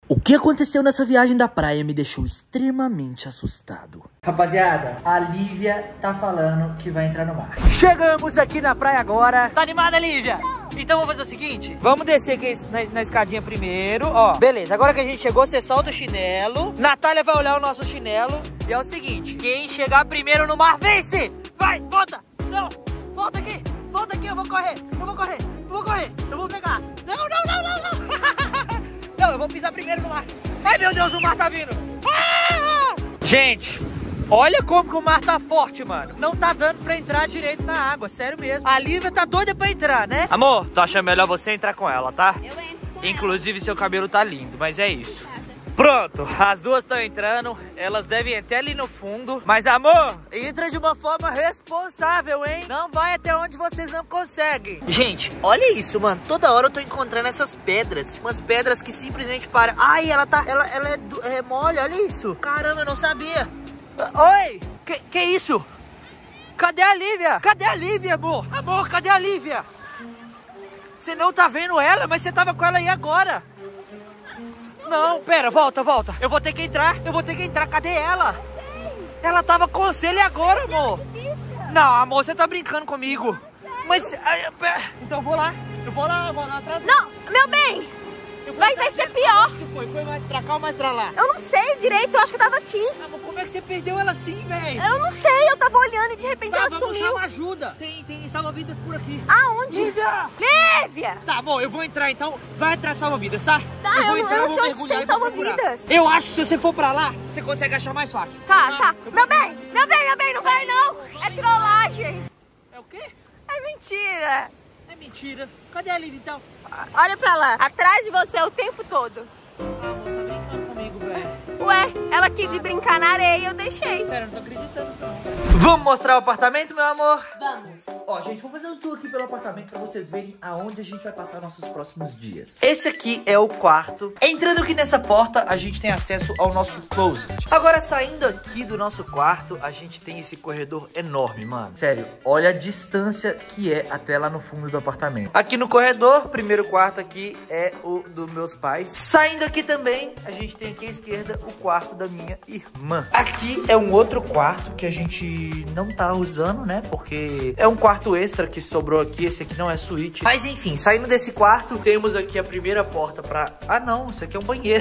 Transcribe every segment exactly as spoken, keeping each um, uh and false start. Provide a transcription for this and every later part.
O que aconteceu nessa viagem da praia me deixou extremamente assustado. Rapaziada, a Lívia tá falando que vai entrar no mar. Chegamos aqui na praia agora. Tá animada, Lívia? Então vamos fazer o seguinte, vamos descer aqui na, na escadinha primeiro, ó. Beleza, agora que a gente chegou, você solta o chinelo. Natália vai olhar o nosso chinelo. E é o seguinte, quem chegar primeiro no mar vence. Vai, volta. Não, volta aqui. Volta aqui, eu vou correr. Eu vou correr, eu vou correr. Eu vou pegar. Não, não, não, não, não. Não, eu vou pisar primeiro no mar. Ai, meu Deus, o mar tá vindo. Ah! Gente, olha como que o mar tá forte, mano. Não tá dando pra entrar direito na água, sério mesmo. A Lívia tá doida pra entrar, né? Amor, tô achando melhor você entrar com ela, tá? Eu entro com Inclusive, ela. seu cabelo tá lindo, mas é isso. Pronto, as duas estão entrando. Elas devem até ali no fundo. Mas, amor, entra de uma forma responsável, hein? Não vai até onde vocês não conseguem. Gente, olha isso, mano. Toda hora eu tô encontrando essas pedras. Umas pedras que simplesmente param. Ai, ela tá... Ela, ela é, é mole, olha isso. Caramba, eu não sabia. Oi, que, que isso? Cadê a Lívia? Cadê a Lívia, amor? Amor, cadê a Lívia? Você não tá vendo ela, mas você tava com ela aí agora. Não, pera, volta, volta. Eu vou ter que entrar, eu vou ter que entrar. Cadê ela? Ela tava com você ali agora, amor. Não, amor, você tá brincando comigo. Mas, então eu vou lá. Eu vou lá, eu vou lá atrás. Não, meu bem. Vai, vai ser pior. Foi, foi mais pra cá ou mais pra lá? Eu não sei direito, eu acho que eu tava aqui. Ah, mas como é que você perdeu ela assim, velho? Eu não sei, eu tava olhando e de repente Tá, ela vamos sumiu. chamar ajuda. Tem, tem salva-vidas por aqui. Aonde? Lívia! Lívia! Tá bom, eu vou entrar então. Vai atrás de salva-vidas, tá? Tá, eu vou eu, entrar, eu eu não vou sei onde mergulhar tem e vou procurar. salva-vidas. Eu acho que se você for pra lá, você consegue achar mais fácil. Tá, tá. Eu vou- Meu bem, meu bem, meu bem, não vai não. É trollagem. É o quê? É mentira. É mentira. Cadê a Lívia então? Olha pra lá, atrás de você o tempo todo. Ah, você tá brincando comigo, velho. Ué, ela quis ir brincar na areia e eu deixei. Pera, não tô acreditando não. Vamos mostrar o apartamento, meu amor? Vamos. Ó, gente, vou fazer um tour aqui pelo apartamento pra vocês verem aonde a gente vai passar nossos próximos dias. Esse aqui é o quarto. Entrando aqui nessa porta, a gente tem acesso ao nosso closet. Agora, saindo aqui do nosso quarto, a gente tem esse corredor enorme, mano. Sério, olha a distância que é até lá no fundo do apartamento. Aqui no corredor, primeiro quarto aqui é o dos meus pais. Saindo aqui também, a gente tem aqui à esquerda o quarto da minha irmã. Aqui é um outro quarto que a gente não tá usando, né? Porque é um quarto extra que sobrou aqui. Esse aqui não é suíte. Mas enfim, saindo desse quarto, temos aqui a primeira porta pra... Ah não, isso aqui é um banheiro.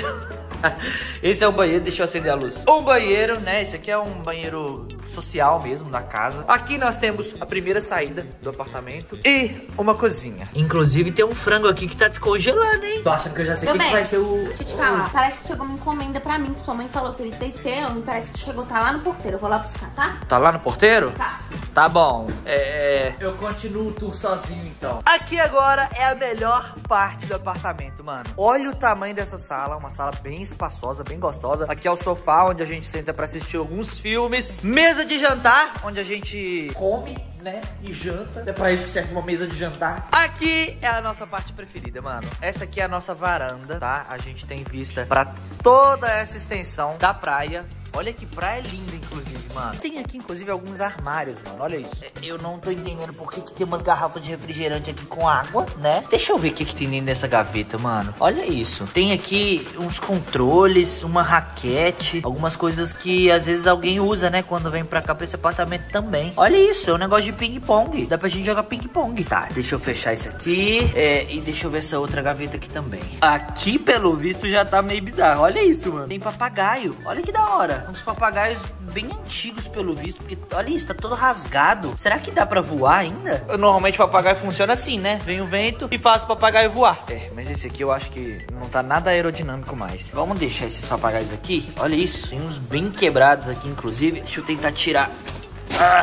Esse é o banheiro, deixa eu acender a luz. Um banheiro, né? Esse aqui é um banheiro social mesmo, da casa. Aqui nós temos a primeira saída do apartamento e uma cozinha. Inclusive tem um frango aqui que tá descongelando, hein? Tô achando que eu já sei o que, que vai ser o... Deixa eu te falar, parece que chegou uma encomenda pra mim, que sua mãe falou que eu ia descer, me parece que chegou, tá lá no porteiro. Eu vou lá buscar, tá? Tá lá no porteiro? Tá. Tá bom. É... Eu continuo o tour sozinho, então. Aqui agora é a melhor parte do apartamento, mano. Olha o tamanho dessa sala. Uma sala bem espaçosa, bem gostosa. Aqui é o sofá, onde a gente senta pra assistir alguns filmes. Mesa de jantar, onde a gente come, né? E janta. É pra isso que serve uma mesa de jantar. Aqui é a nossa parte preferida, mano. Essa aqui é a nossa varanda, tá? A gente tem vista pra toda essa extensão da praia. Olha que praia linda, inclusive, mano. Tem aqui, inclusive, alguns armários, mano. Olha isso. Eu não tô entendendo por que, que tem umas garrafas de refrigerante aqui com água, né? Deixa eu ver o que, que tem dentro dessa gaveta, mano. Olha isso. Tem aqui uns controles, uma raquete, algumas coisas que às vezes alguém usa, né? Quando vem pra cá, pra esse apartamento também. Olha isso. É um negócio de ping-pong. Dá pra gente jogar ping-pong. Tá, deixa eu fechar isso aqui. É, e deixa eu ver essa outra gaveta aqui também. Aqui, pelo visto, já tá meio bizarro. Olha isso, mano. Tem papagaio. Olha que da hora. Uns papagaios bem antigos, pelo visto. Porque, olha isso, tá todo rasgado. Será que dá pra voar ainda? Normalmente o papagaio funciona assim, né? Vem o vento e faz o papagaio voar. É, mas esse aqui eu acho que não tá nada aerodinâmico mais. Vamos deixar esses papagaios aqui. Olha isso, tem uns bem quebrados aqui, inclusive. Deixa eu tentar tirar. Ah!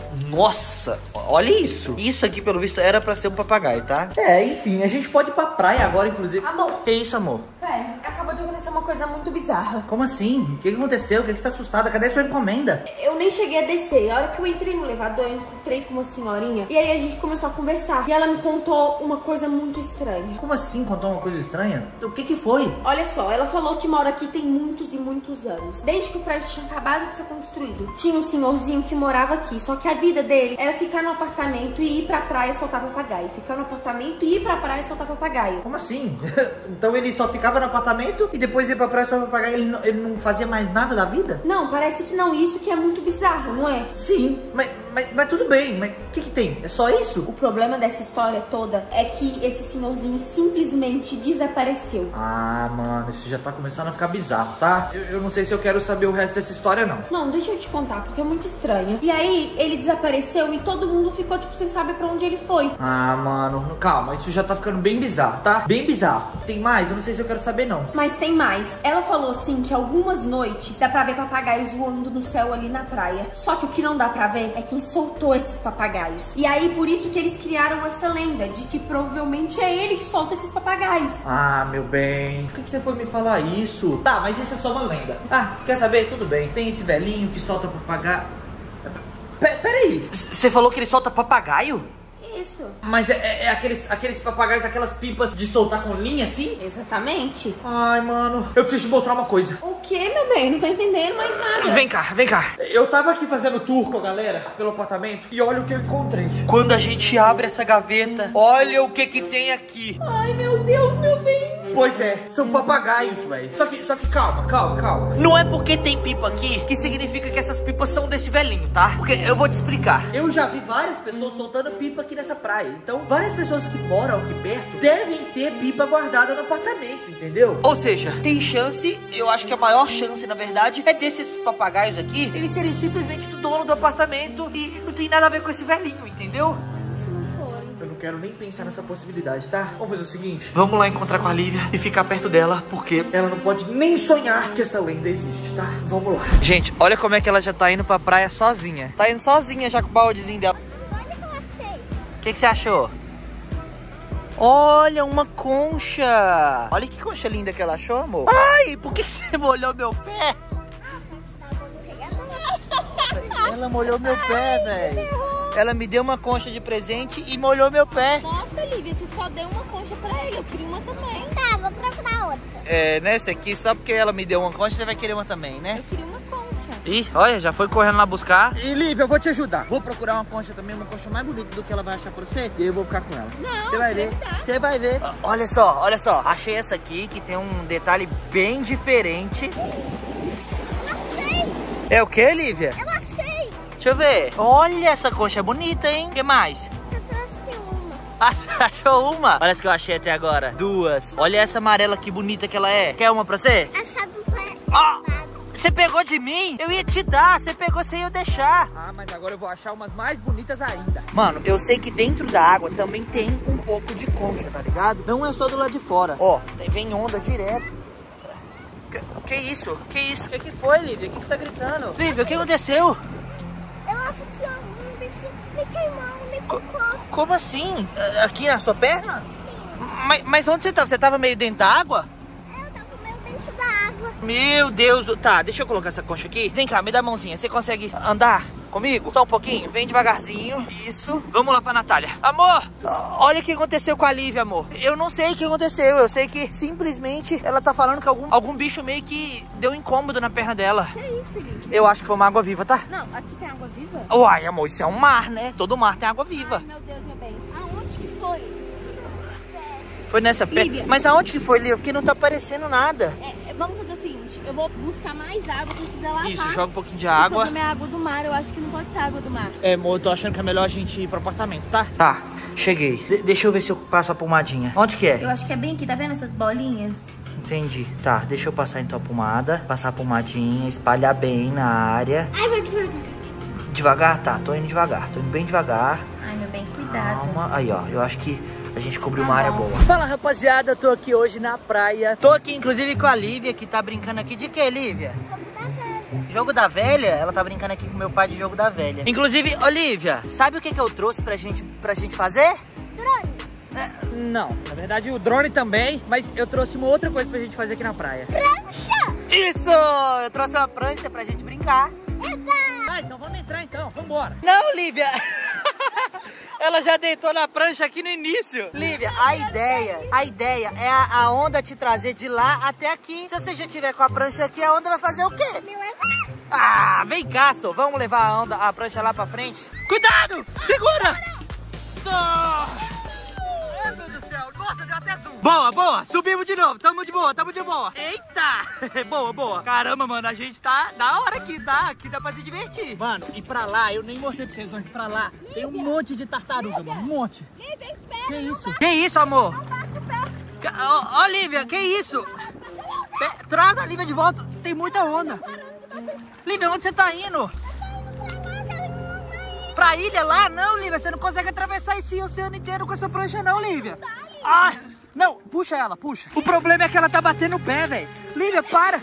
Nossa, olha isso. Isso aqui, pelo visto, era pra ser um papagaio, tá? É, enfim, a gente pode ir pra praia agora, inclusive. Amor. Que isso, amor? Pera, acabou de acontecer uma coisa coisa muito bizarra. Como assim? O que aconteceu? O que você tá assustada? Cadê sua encomenda? Eu nem cheguei a descer. A hora que eu entrei no elevador, eu encontrei com uma senhorinha. E aí a gente começou a conversar. E ela me contou uma coisa muito estranha. Como assim contou uma coisa estranha? O que que foi? Olha só, ela falou que mora aqui tem muitos e muitos anos. Desde que o prédio tinha acabado de ser construído. Tinha um senhorzinho que morava aqui. Só que a vida dele era ficar no apartamento e ir pra praia soltar papagaio. Ficar no apartamento e ir pra praia soltar papagaio. Como assim? Então ele só ficava no apartamento e depois ia pra praia soltar papagaio? Ele não, ele não fazia mais nada da vida? Não, parece que não. Isso que é muito bizarro, não é? Sim, mas, mas, mas tudo bem. Mas o que que tem? É só isso? O problema dessa história toda é que esse senhorzinho simplesmente desapareceu. Ah, mano, isso já tá começando a ficar bizarro, tá? Eu, eu não sei se eu quero saber o resto dessa história, não. Não, deixa eu te contar, porque é muito estranho. E aí, ele desapareceu e todo mundo ficou, tipo, sem saber pra onde ele foi. Ah, mano, calma, isso já tá ficando bem bizarro, tá? Bem bizarro. Tem mais? Eu não sei se eu quero saber, não. Mas tem mais. Ela falou, assim, que algumas noites dá pra ver papagaios voando no céu ali na praia. Só que o que não dá pra ver é quem soltou esses papagaios. E aí, por isso que eles criaram essa lenda de que provavelmente é ele que solta esses papagaios. Ah, meu bem, por que que você foi me falar isso? Tá, mas isso é só uma lenda. Ah, quer saber? Tudo bem. Tem esse velhinho que solta papagaio. Peraí, você falou que ele solta papagaio? Isso. Mas é, é, é aqueles, aqueles papagaios, aquelas pipas de soltar com linha assim? Exatamente. Ai, mano, eu preciso te mostrar uma coisa. O que, meu bem? Não tô entendendo mais nada. Vem cá, vem cá. Eu tava aqui fazendo tour com a galera pelo apartamento e olha o que eu encontrei. Quando a gente abre essa gaveta, olha o que que tem aqui. Ai, meu Deus, meu bem. Pois é, são papagaios, velho. Só que, só que calma, calma, calma. Não é porque tem pipa aqui que significa que essas pipas são desse velhinho, tá? Porque eu vou te explicar. Eu já vi várias pessoas soltando pipa aqui nessa praia. Então, várias pessoas que moram aqui perto devem ter pipa guardada no apartamento, entendeu? Ou seja, tem chance, eu acho que a maior chance, na verdade, é desses papagaios aqui, eles serem simplesmente do dono do apartamento e não tem nada a ver com esse velhinho, entendeu? Eu não quero nem pensar nessa possibilidade, tá? Vamos fazer o seguinte, vamos lá encontrar com a Lívia e ficar perto dela, porque ela não pode nem sonhar que essa lenda existe, tá? Vamos lá. Gente, olha como é que ela já tá indo pra praia sozinha. Tá indo sozinha já com o baldezinho dela. Olha o que eu achei. O que que você achou? Olha, uma concha. Olha que concha linda que ela achou, amor. Ai, por que você molhou meu pé? Ela molhou meu pé, velho. Ela me deu uma concha de presente e molhou meu pé. Nossa, Lívia, você só deu uma concha pra ele. Eu queria uma também. Tá, vou procurar outra. É, nessa aqui, só porque ela me deu uma concha, você vai querer uma também, né? Eu queria uma concha. Ih, olha, já foi correndo lá buscar. E, Lívia, eu vou te ajudar. Vou procurar uma concha também, uma concha mais bonita do que ela vai achar pra você. E eu vou ficar com ela. Não, você vai ver. Você vai ver. Olha só, olha só. Achei essa aqui, que tem um detalhe bem diferente. Achei. É o que, Lívia? Eu achei. Deixa eu ver. Olha, essa concha é bonita, hein? O que mais? Eu trouxe uma. Ah, você achou uma? Olha as que eu achei até agora. Duas. Olha essa amarela que bonita que ela é. Quer uma pra você? Essa não foi. Ó! Você pegou de mim? Eu ia te dar. Você pegou sem eu deixar. Ah, mas agora eu vou achar umas mais bonitas ainda. Mano, eu sei que dentro da água também tem um pouco de concha, tá ligado? Não é só do lado de fora. Ó, vem onda direto. Que, que isso? Que isso? O que, que foi, Lívia? O que, que você tá gritando? Lívia, o que aconteceu? Eu acho que algum bicho me queimou, me picou. Como assim? Aqui na sua perna? Mas, mas onde você tava? Você tava meio dentro da água? Eu tava meio dentro da água. Meu Deus, do... tá, deixa eu colocar essa concha aqui. Vem cá, me dá a mãozinha, você consegue andar comigo? Só um pouquinho, vem devagarzinho, isso. Vamos lá pra Natália. Amor, olha o que aconteceu com a Lívia, amor. Eu não sei o que aconteceu, eu sei que simplesmente ela tá falando que algum, algum bicho meio que deu incômodo na perna dela. Que isso, Lívia? Eu acho que foi uma água viva, tá? Não, aqui tem água viva? Uai, amor, isso é um mar, né? Todo mar tem água viva. Ai, meu Deus, meu bem. Aonde que foi? Foi nessa perna? Lívia. Mas aonde que foi, Lívia? Porque não tá aparecendo nada. É, vamos fazer o seguinte, eu vou buscar mais água se quiser lavar. Isso, joga um pouquinho de O água. problema é água do mar, eu acho que não pode ser água do mar. É, amor, eu tô achando que é melhor a gente ir pro apartamento, tá? Tá, cheguei. De- deixa eu ver se eu passo a pomadinha. Onde que é? Eu acho que é bem aqui, tá vendo essas bolinhas? Entendi. Tá, deixa eu passar então a pomada. Passar a pomadinha, espalhar bem na área. Ai, vai devagar. Devagar? Tá, tô indo devagar. Tô indo bem devagar. Ai, meu bem, cuidado. Calma. Aí, ó, eu acho que a gente cobriu Tá uma área bom. boa. Fala, rapaziada, eu tô aqui hoje na praia. Tô aqui, inclusive, com a Lívia, que tá brincando aqui de quê, Lívia? Jogo da velha. Jogo da velha? Ela tá brincando aqui com meu pai de jogo da velha. Inclusive, Olivia, sabe o que que eu trouxe pra gente, pra gente fazer? Drone. É, Não, na verdade o drone também, mas eu trouxe uma outra coisa pra gente fazer aqui na praia. Prancha! Isso! Eu trouxe uma prancha pra gente brincar. Eba! Ah, então vamos entrar então, vambora. Não, Lívia! Ela já deitou na prancha aqui no início. Lívia, a ideia, a ideia é a, a onda te trazer de lá até aqui. Se você já tiver com a prancha aqui, a onda vai fazer o quê? Me levar! Ah, vem cá, só. Vamos levar a onda, a prancha lá pra frente. Cuidado! Segura! Oh. Ai, meu Deus do céu. Nossa, deu até zoom. Boa, boa. Subimos de novo. Tamo de boa, tamo de boa. Eita! Boa, boa. Caramba, mano, a gente tá da hora aqui, tá? Aqui dá pra se divertir. Mano, e pra lá, eu nem mostrei pra vocês, mas pra lá tem um monte de tartaruga, mano. Um monte. Lívia, espera! Que isso? Que isso, amor? Não bate o pé! Ó, ó, Lívia, que isso? Pe Traz a Lívia de volta. Tem muita onda. Lívia, onde você tá indo? Pra ilha lá? Não, Lívia, você não consegue atravessar esse oceano inteiro com essa prancha não, Lívia. Ah, não, puxa ela, puxa. O problema é que ela tá batendo o pé, velho. Lívia, para.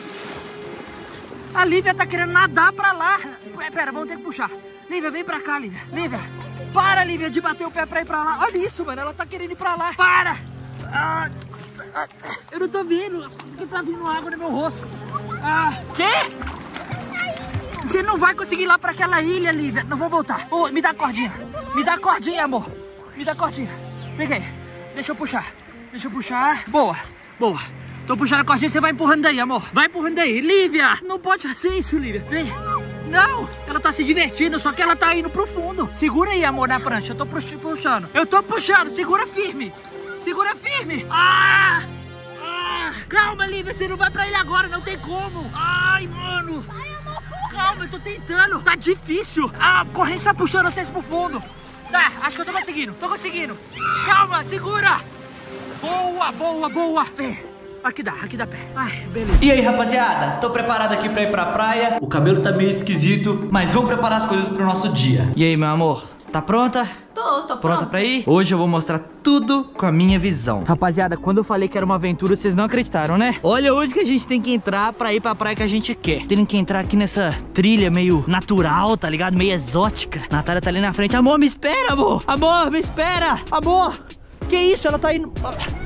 A Lívia tá querendo nadar pra lá. Pera, vamos ter que puxar. Lívia, vem pra cá, Lívia. Lívia, para, Lívia, de bater o pé pra ir pra lá. Olha isso, mano, ela tá querendo ir pra lá. Para. Ah, eu não tô vendo, porque tá vindo água no meu rosto. Ah, quê? Você não vai conseguir ir lá pra aquela ilha, Lívia. Não vou voltar. Oh, me dá a cordinha. Me dá a cordinha, amor. Me dá a cordinha. Peguei. Deixa eu puxar. Deixa eu puxar. Boa, boa. Tô puxando a cordinha, você vai empurrando daí, amor. Vai empurrando daí. Lívia, não pode fazer isso, Lívia. Vem. Não, ela tá se divertindo, só que ela tá indo pro fundo. Segura aí, amor, na prancha. Eu tô puxando. Eu tô puxando. Segura firme. Segura firme. Ah! Ah! Calma, Lívia, você não vai pra ilha agora. Não tem como. Ai, mano. Calma, eu tô tentando. Tá difícil. A corrente tá puxando vocês pro fundo. Tá, acho que eu tô conseguindo. Tô conseguindo. Calma, segura. Boa, boa, boa. Vem. Aqui dá, aqui dá pé. Ai, beleza. E aí, rapaziada? Tô preparado aqui pra ir pra praia. O cabelo tá meio esquisito, mas vamos preparar as coisas pro nosso dia. E aí, meu amor? Tá pronta? Tô, tô pronta. Pronta pra ir? Hoje eu vou mostrar tudo com a minha visão. Rapaziada, quando eu falei que era uma aventura, vocês não acreditaram, né? Olha onde que a gente tem que entrar pra ir pra praia que a gente quer. Tem que entrar aqui nessa trilha meio natural, tá ligado? Meio exótica. Natália tá ali na frente. Amor, me espera, amor. Amor, me espera. Amor. Que isso? Ela tá indo...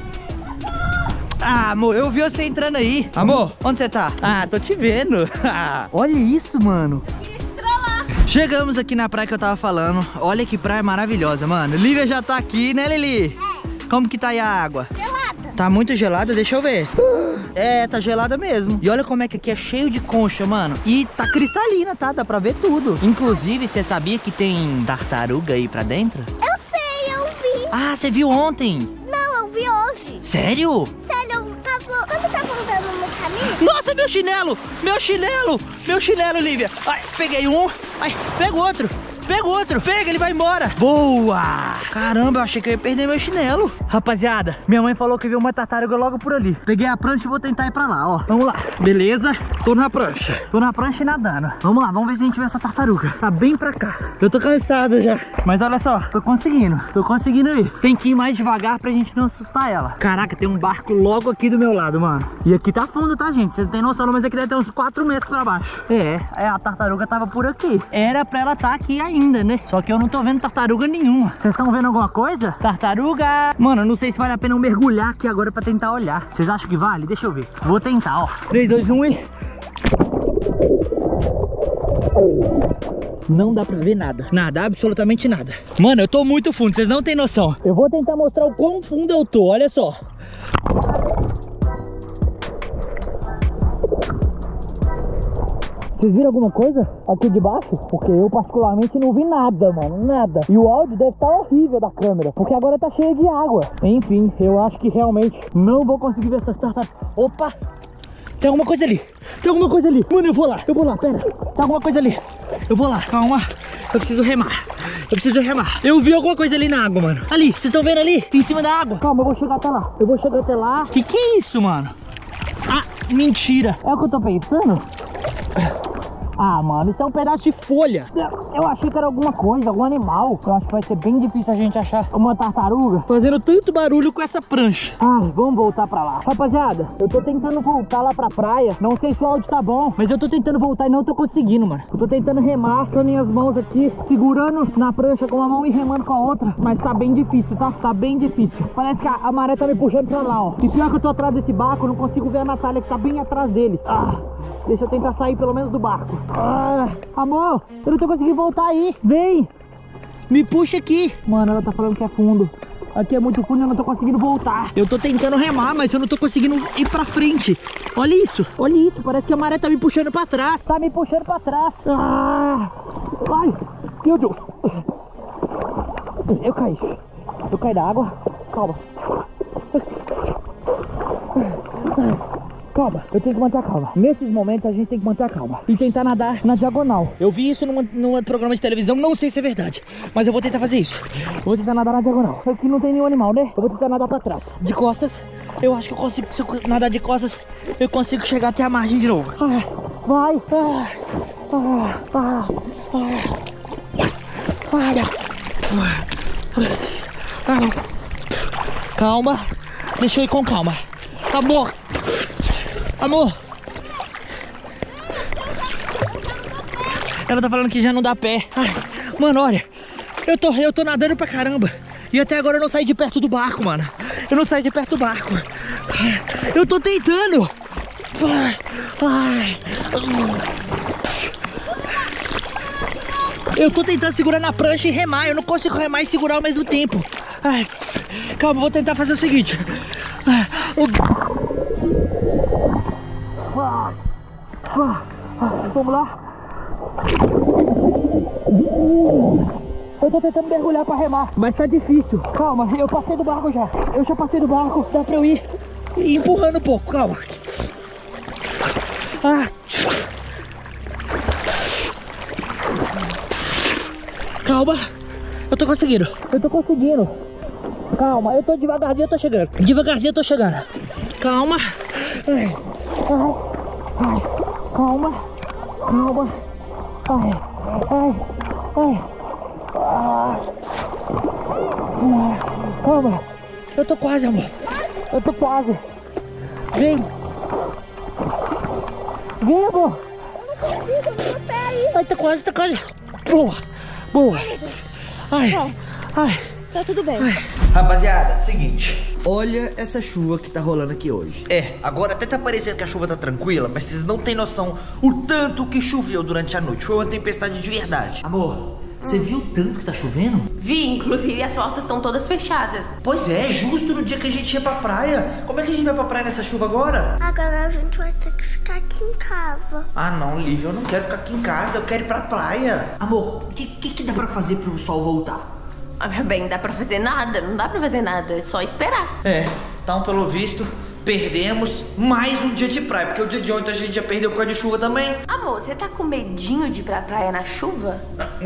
Ah, amor, eu vi você entrando aí. Amor, onde você tá? Ah, tô te vendo. Olha isso, mano. Chegamos aqui na praia que eu tava falando. Olha que praia maravilhosa, mano. Lívia já tá aqui, né, Lili? É. Como que tá aí a água? Gelada. Tá muito gelada? Deixa eu ver. É, tá gelada mesmo. E olha como é que aqui é cheio de concha, mano. E tá cristalina, tá? Dá pra ver tudo. Inclusive, você sabia que tem tartaruga aí pra dentro? Eu sei, eu vi. Ah, você viu ontem? Não, eu vi hoje. Sério? Sério, eu tava... Quando eu tava andando no caminho... Nossa, meu chinelo! Meu chinelo! Meu chinelo, Lívia! Ai, peguei um. Ai, pega outro. Pega outro. Pega, ele vai embora. Boa! Caramba, eu achei que eu ia perder meu chinelo. Rapaziada, minha mãe falou que viu uma tartaruga logo por ali. Peguei a prancha e vou tentar ir pra lá, ó. Vamos lá. Beleza? Tô na prancha. Tô na prancha e nadando. Vamos lá, vamos ver se a gente vê essa tartaruga. Tá bem pra cá. Eu tô cansado já. Mas olha só, tô conseguindo. Tô conseguindo ir. Tem que ir mais devagar pra gente não assustar ela. Caraca, tem um barco logo aqui do meu lado, mano. E aqui tá fundo, tá, gente? Vocês não tem noção, não, mas aqui deve ter uns quatro metros pra baixo. É, é, a tartaruga tava por aqui. Era pra ela tá aqui ainda, né? Só que eu não tô vendo tartaruga nenhuma. Vocês estão vendo alguma coisa? Tartaruga! Mano, eu não sei se vale a pena eu mergulhar aqui agora pra tentar olhar. Vocês acham que vale? Deixa eu ver. Vou tentar, ó. três, dois, um e... Não dá pra ver nada. Nada, absolutamente nada. Mano, eu tô muito fundo, vocês não tem noção. Eu vou tentar mostrar o quão fundo eu tô, olha só. Vocês viram alguma coisa aqui de baixo? Porque eu particularmente não vi nada, mano, nada. E o áudio deve estar horrível da câmera, porque agora tá cheio de água. Enfim, eu acho que realmente não vou conseguir ver essas tartarugas. Opa! Tem alguma coisa ali. Tem alguma coisa ali. Mano, eu vou lá, eu vou lá, pera. Tem alguma coisa ali. Eu vou lá, calma. Eu preciso remar. Eu preciso remar. Eu vi alguma coisa ali na água, mano. Ali, vocês estão vendo ali? Em cima da água. Calma, eu vou chegar até lá. Eu vou chegar até lá. Que que é isso, mano? Ah, mentira. É o que eu tô pensando? Ah, mano, isso é um pedaço de folha. Eu achei que era alguma coisa, algum animal. Eu acho que vai ser bem difícil a gente achar uma tartaruga fazendo tanto barulho com essa prancha. Ai, vamos voltar pra lá. Rapaziada, eu tô tentando voltar lá pra praia. Não sei se o áudio tá bom, mas eu tô tentando voltar e não tô conseguindo, mano. Eu tô tentando remar com as minhas mãos aqui, segurando na prancha com uma mão e remando com a outra. Mas tá bem difícil, tá? Tá bem difícil. Parece que a, a maré tá me puxando pra lá, ó. E pior que eu tô atrás desse barco, eu não consigo ver a Natália que tá bem atrás dele. Ah, deixa eu tentar sair pelo menos do barco. Ah, amor, eu não tô conseguindo voltar aí. Vem, me puxa aqui. Mano, ela tá falando que é fundo. Aqui é muito fundo e eu não tô conseguindo voltar. Eu tô tentando remar, mas eu não tô conseguindo ir pra frente. Olha isso, olha isso. Parece que a maré tá me puxando pra trás. Tá me puxando pra trás. Ah, ai, meu Deus. Eu caí. Eu caí da água. Calma. Calma, eu tenho que manter a calma. Nesses momentos a gente tem que manter a calma e tentar nadar na diagonal. Eu vi isso numa, num programa de televisão, não sei se é verdade, mas eu vou tentar fazer isso. Eu vou tentar nadar na diagonal. Aqui não tem nenhum animal, né? Eu vou tentar nadar pra trás. De costas, eu acho que eu consigo, se eu nadar de costas, eu consigo chegar até a margem de novo. Ah, vai. Ah, ah, ah, ah, ah. Calma, deixa eu ir com calma. Amor, amor. Ela tá falando que já não dá pé. Ai, mano, olha, eu tô, eu tô nadando pra caramba. E até agora eu não saí de perto do barco, mano. Eu não saí de perto do barco. Eu tô tentando. Ai. Eu tô tentando segurar na prancha e remar. Eu não consigo remar e segurar ao mesmo tempo. Ai, calma, vou tentar fazer o seguinte. Vamos lá. Eu tô tentando mergulhar pra remar, mas tá difícil. Calma, eu passei do barco já. Eu já passei do barco. Dá pra eu ir empurrando um pouco, calma. Ah. Calma. Eu tô conseguindo. Eu tô conseguindo. Calma, eu tô devagarzinho, eu tô chegando. Devagarzinho eu tô chegando. Calma. Ai, ai, ai. Calma. Calma. Ai, ai, ai. Ah. Calma. Eu tô quase, amor. Eu tô quase. Vem. Vem, amor. Eu não consigo, eu não pé. Ai, tá quase, tá quase. Boa. Boa. Ai, ai. Tá tudo bem. Ai. Rapaziada, seguinte, olha essa chuva que tá rolando aqui hoje. É, agora até tá parecendo que a chuva tá tranquila, mas vocês não têm noção o tanto que choveu durante a noite. Foi uma tempestade de verdade. Amor, você viu o tanto que tá chovendo? Vi, inclusive as portas estão todas fechadas. Pois é, justo no dia que a gente ia pra praia. Como é que a gente vai pra praia nessa chuva agora? Agora a gente vai ter que ficar aqui em casa. Ah não, Lívia, eu não quero ficar aqui em casa, eu quero ir pra praia. Amor, o que, que, que dá pra fazer pro sol voltar? Ah, meu bem, não dá pra fazer nada, não dá pra fazer nada, é só esperar. É, então pelo visto, perdemos mais um dia de praia, porque o dia de ontem a gente já perdeu por causa de chuva também. Amor, você tá com medinho de ir pra praia na chuva?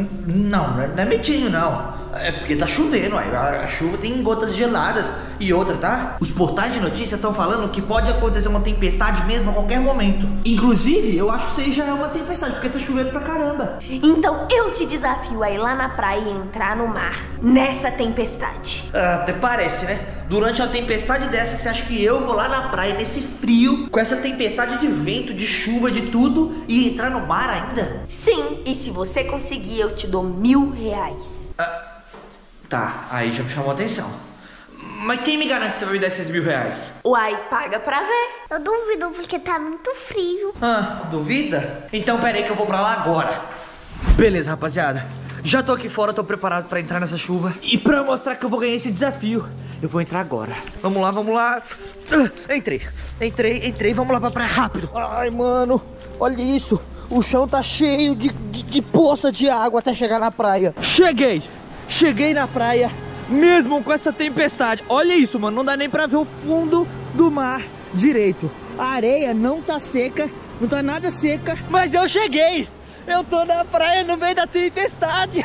Não, não é medinho não. É porque tá chovendo, a, a chuva tem gotas geladas. E outra, tá? Os portais de notícia estão falando que pode acontecer uma tempestade mesmo a qualquer momento. Inclusive, eu acho que isso aí já é uma tempestade, porque tá chovendo pra caramba. Então eu te desafio a ir lá na praia e entrar no mar nessa tempestade. Ah, até parece, né? Durante uma tempestade dessa, você acha que eu vou lá na praia, nesse frio, com essa tempestade de vento, de chuva, de tudo, e entrar no mar ainda? Sim, e se você conseguir, eu te dou mil reais. Ah, tá, aí já me chamou a atenção. Mas quem me garante que você vai me dar esses mil reais? Uai, paga pra ver. Eu duvido porque tá muito frio. Ah, duvida? Então pera aí que eu vou pra lá agora. Beleza, rapaziada. Já tô aqui fora, tô preparado pra entrar nessa chuva. E pra mostrar que eu vou ganhar esse desafio, eu vou entrar agora. Vamos lá, vamos lá. Ah, entrei, entrei, entrei. Vamos lá pra praia, rápido. Ai, mano, olha isso. O chão tá cheio de, de, de poça de água até chegar na praia. Cheguei, cheguei na praia. Mesmo com essa tempestade. Olha isso, mano, não dá nem pra ver o fundo do mar direito. A areia não tá seca, não tá nada seca. Mas eu cheguei. Eu tô na praia no meio da tempestade.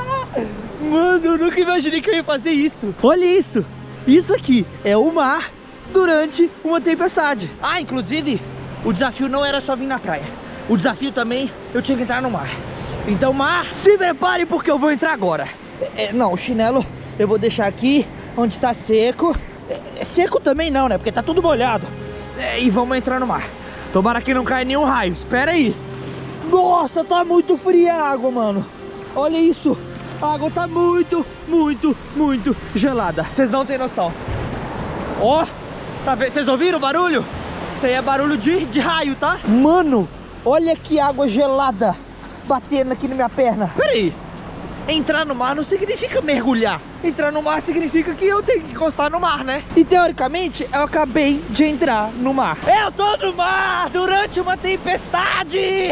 Mano, eu nunca imaginei que eu ia fazer isso. Olha isso. Isso aqui é o mar durante uma tempestade. Ah, inclusive, o desafio não era só vir na praia. O desafio também, eu tinha que entrar no mar. Então, mar, se prepare porque eu vou entrar agora. É, não, o chinelo eu vou deixar aqui, onde está seco. É, seco também não, né? Porque tá tudo molhado. É, e vamos entrar no mar. Tomara que não caia nenhum raio. Espera aí. Nossa, tá muito fria a água, mano. Olha isso. A água tá muito, muito, muito gelada. Vocês não tem noção. Ó, tá vendo? Vocês ouviram o barulho? Isso aí é barulho de, de raio, tá? Mano, olha que água gelada batendo aqui na minha perna. Pera aí. Entrar no mar não significa mergulhar. Entrar no mar significa que eu tenho que encostar no mar, né? E teoricamente eu acabei de entrar no mar. Eu tô no mar durante uma tempestade.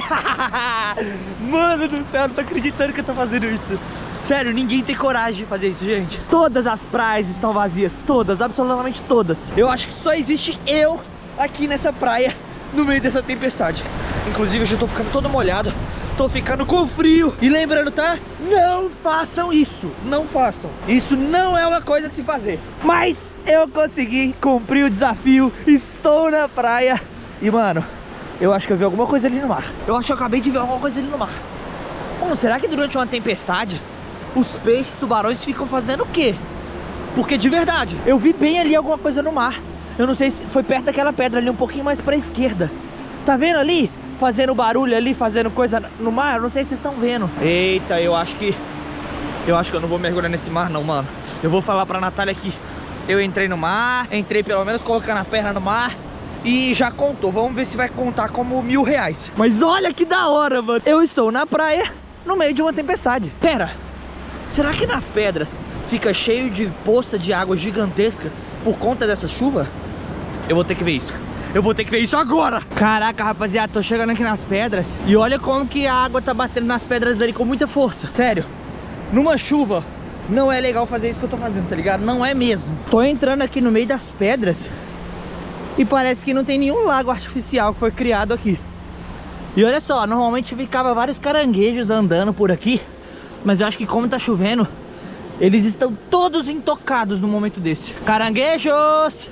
Mano do céu, não tô acreditando que eu tô fazendo isso. Sério, ninguém tem coragem de fazer isso, gente. Todas as praias estão vazias. Todas, absolutamente todas. Eu acho que só existe eu aqui nessa praia no meio dessa tempestade. Inclusive eu já tô ficando todo molhado. Tô ficando com frio. E lembrando, tá? Não façam isso. Não façam. Isso não é uma coisa de se fazer. Mas eu consegui cumprir o desafio. Estou na praia. E, mano, eu acho que eu vi alguma coisa ali no mar. Eu acho que eu acabei de ver alguma coisa ali no mar. Mano, será que durante uma tempestade os peixes, tubarões ficam fazendo o quê? Porque de verdade, eu vi bem ali alguma coisa no mar. Eu não sei se foi perto daquela pedra ali, um pouquinho mais pra esquerda. Tá vendo ali? Fazendo barulho ali, fazendo coisa no mar. Eu não sei se vocês estão vendo. Eita, eu acho que Eu acho que eu não vou mergulhar nesse mar não, mano. Eu vou falar pra Natália que eu entrei no mar. Entrei pelo menos colocando a perna no mar. E já contou, vamos ver se vai contar como mil reais. Mas olha que da hora, mano. Eu estou na praia, no meio de uma tempestade. Pera, será que nas pedras fica cheio de poça de água gigantesca por conta dessa chuva? Eu vou ter que ver isso. Eu vou ter que ver isso agora. Caraca, rapaziada, tô chegando aqui nas pedras. E olha como que a água tá batendo nas pedras ali com muita força. Sério, numa chuva não é legal fazer isso que eu tô fazendo, tá ligado? Não é mesmo. Tô entrando aqui no meio das pedras e parece que não tem nenhum lago artificial que foi criado aqui. E olha só, normalmente ficava vários caranguejos andando por aqui, mas eu acho que como tá chovendo, eles estão todos intocados no momento desse. Caranguejos!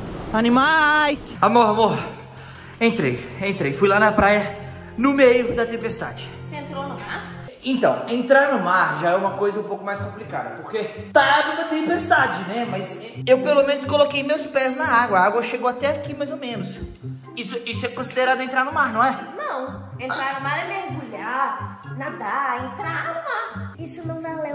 Animais! Amor, amor, entrei, entrei. Fui lá na praia, no meio da tempestade. Você entrou no mar? Então, entrar no mar já é uma coisa um pouco mais complicada, porque tá numa tempestade, né? Mas eu pelo menos coloquei meus pés na água. A água chegou até aqui, mais ou menos. Isso, isso é considerado entrar no mar, não é? Não, entrar no mar é mergulhar, nadar, entrar no mar. Isso não valeu